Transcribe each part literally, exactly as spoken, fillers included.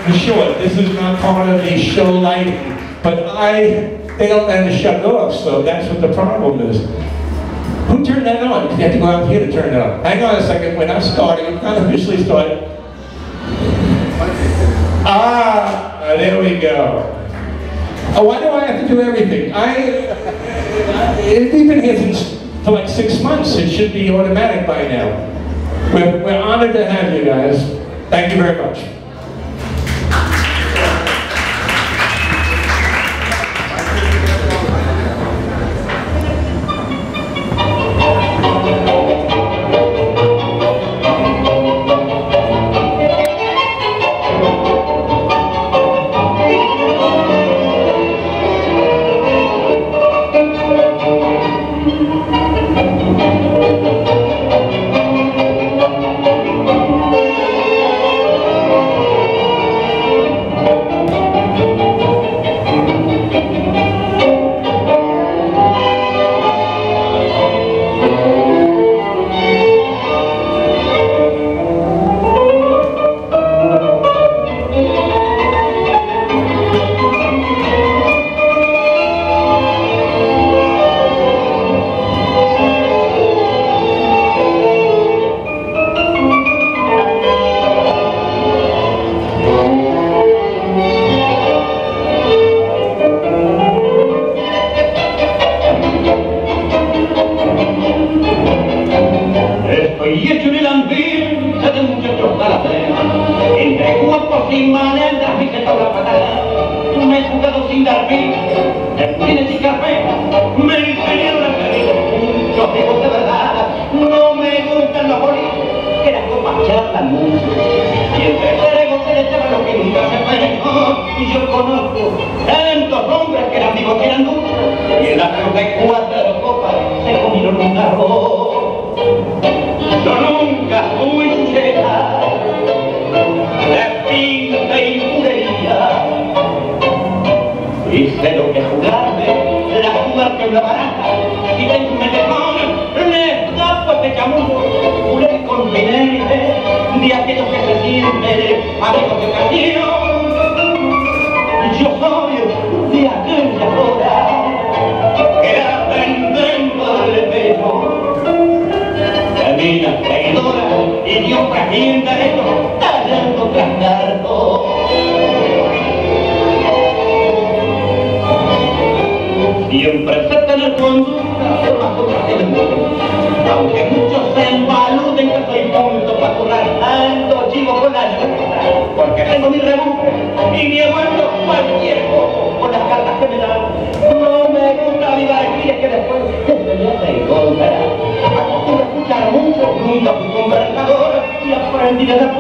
short. This is not part of the show lighting. But I, they don't let us shut it off, so that's what the problem is. Who turned that on? You have to go out here to turn it on. Hang on a second, we're not starting, we're not officially starting. Ah, there we go. Oh, why do I have to do everything? I, we've been here since, for like six months. It should be automatic by now. We're, we're honored to have you guys. Thank you very much.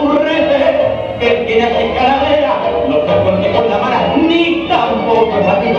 Que el que nace calavera no se corte con la mano ni tampoco la